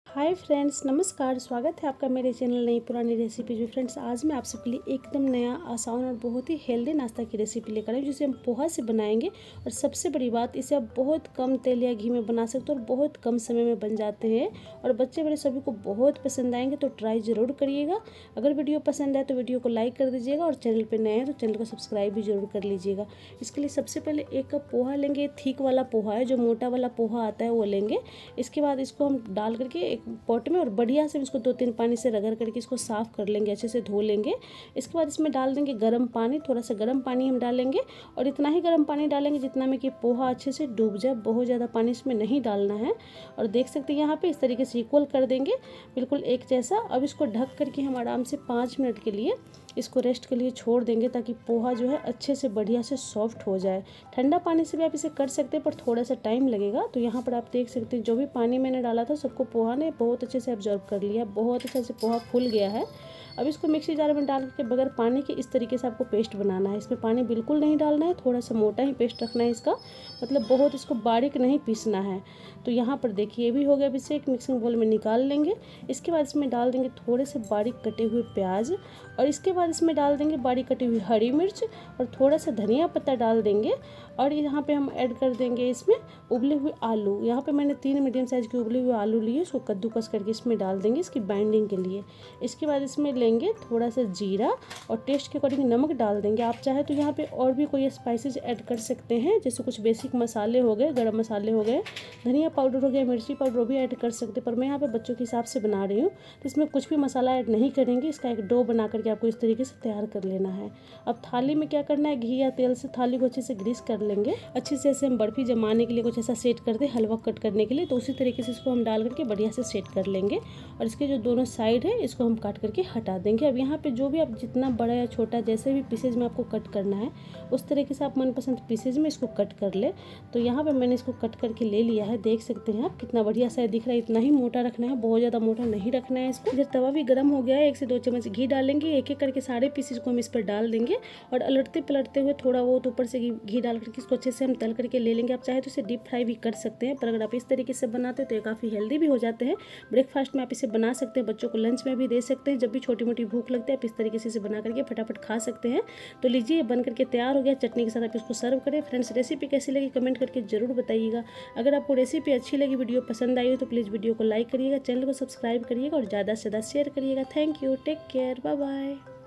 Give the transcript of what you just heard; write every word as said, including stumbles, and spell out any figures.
Hi friends, नमस्कार। स्वागत है आपका मेरे चैनल नई पुरानी रेसिपीज में। फ्रेंड्स, आज मैं आप सबके लिए एकदम नया, आसान और बहुत ही हेल्दी नाश्ता की रेसिपी लेकर आई, जिसे हम पोहा से बनाएंगे। और सबसे बड़ी बात, इसे आप बहुत कम तेल या घी में बना सकते हो और बहुत कम समय में बन जाते हैं और बच्चे बड़े सभी को बहुत पसंद आएंगे। तो ट्राई ज़रूर करिएगा। अगर वीडियो पसंद आए तो वीडियो को लाइक कर दीजिएगा और चैनल पर नए हैं तो चैनल को सब्सक्राइब भी जरूर कर लीजिएगा। इसके लिए सबसे पहले एक कप पोहा लेंगे। थिक वाला पोहा है, जो मोटा वाला पोहा आता है वो लेंगे। इसके बाद इसको हम डाल करके पॉट में और बढ़िया से इसको दो तीन पानी से रगड़ करके इसको साफ़ कर लेंगे, अच्छे से धो लेंगे। इसके बाद इसमें डाल देंगे गर्म पानी। थोड़ा सा गर्म पानी हम डालेंगे और इतना ही गर्म पानी डालेंगे जितना में कि पोहा अच्छे से डूब जाए। बहुत ज़्यादा पानी इसमें नहीं डालना है। और देख सकते हैं यहाँ पे इस तरीके से इक्वल कर देंगे, बिल्कुल एक जैसा। अब इसको ढक करके हम आराम से पाँच मिनट के लिए इसको रेस्ट के लिए छोड़ देंगे, ताकि पोहा जो है अच्छे से बढ़िया से सॉफ्ट हो जाए। ठंडा पानी से भी आप इसे कर सकते हैं, पर थोड़ा सा टाइम लगेगा। तो यहाँ पर आप देख सकते हैं जो भी पानी मैंने डाला था सबको पोहा ने बहुत अच्छे से एब्जॉर्ब कर लिया। बहुत अच्छे से पोहा फूल गया है। अब इसको मिक्सी जार में डाल के बगैर पानी के इस तरीके से आपको पेस्ट बनाना है। इसमें पानी बिल्कुल नहीं डालना है, थोड़ा सा मोटा ही पेस्ट रखना है इसका, मतलब बहुत इसको बारीक नहीं पीसना है। तो यहाँ पर देखिए ये भी हो गया। अब इसे एक मिक्सिंग बोल में निकाल लेंगे। इसके बाद इसमें डाल देंगे थोड़े से बारीक कटे हुए प्याज और इसके बाद इसमें डाल देंगे बारीक कटी हुई हरी मिर्च और थोड़ा सा धनिया पत्ता डाल देंगे। और यहाँ पे हम ऐड कर देंगे इसमें उबले हुए आलू। यहाँ पे मैंने तीन मीडियम साइज़ के उबले हुए आलू लिए, उसको कद्दूकस करके इसमें डाल देंगे इसकी बाइंडिंग के लिए। इसके बाद इसमें लेंगे थोड़ा सा जीरा और टेस्ट के अकॉर्डिंग नमक डाल देंगे। आप चाहे तो यहाँ पे और भी कोई स्पाइसेस ऐड कर सकते हैं, जैसे कुछ बेसिक मसाले हो गए, गरम मसाले हो गए, धनिया पाउडर हो गया, मिर्ची पाउडर भी ऐड कर सकते हैं। पर मैं यहाँ पे बच्चों के हिसाब से बना रही हूँ तो इसमें कुछ भी मसाला ऐड नहीं करेंगे। इसका एक डो बना करके आपको इस तरीके से तैयार कर लेना है। अब थाली में क्या करना है, घी या तेल से थाली को अच्छे से ग्रीस कर लेंगे। अच्छे से ऐसे हम बर्फी जमाने के लिए कुछ ऐसा सेट करते हैं, हलवा कट करने के लिए। तो उसी तरीके से इसको हम डाल करके बढ़िया से सेट कर लेंगे और इसके जो दोनों साइड है इसको हम काट करके हटा देंगे। अब यहाँ पे जो भी आप जितना बड़ा या छोटा जैसे भी पीसेज में आपको कट करना है उस तरीके से आप मनपसंद पीसेज में इसको कट कर ले। तो यहाँ पे मैंने इसको कट करके ले लिया है। देख सकते हैं आप कितना बढ़िया सा दिख रहा है। इतना ही मोटा रखना है, बहुत ज़्यादा मोटा नहीं रखना है इसको। इधर तवा भी गर्म हो गया है। एक से दो चम्मच घी डालेंगे। एक एक करके सारे पीसेज को हम इस पर डाल देंगे और अलटते पलटते हुए थोड़ा बहुत ऊपर से घी डाल करके इसको अच्छे से हम तल करके ले लेंगे। आप चाहे तो इसे डीप फ्राई भी कर सकते हैं, पर अगर आप इस तरीके से बनाते हैं तो ये काफ़ी हेल्दी भी हो जाते हैं। ब्रेकफास्ट में आप इसे बना सकते हैं, बच्चों को लंच में भी दे सकते हैं। जब भी छोटी मोटी भूख लगती है आप इस तरीके से इसे बना करके फटाफट खा सकते हैं। तो लीजिए, बन करके तैयार हो गया। चटनी के साथ आप इसको सर्व करें। फ्रेंड्स, रेसिपी कैसी लगी कमेंट करके जरूर बताइएगा। अगर आपको रेसिपी अच्छी लगी, वीडियो पसंद आई हो तो प्लीज़ वीडियो को लाइक करिएगा, चैनल को सब्सक्राइब करिएगा और ज़्यादा से ज़्यादा शेयर करिएगा। Thank you, take care, bye bye.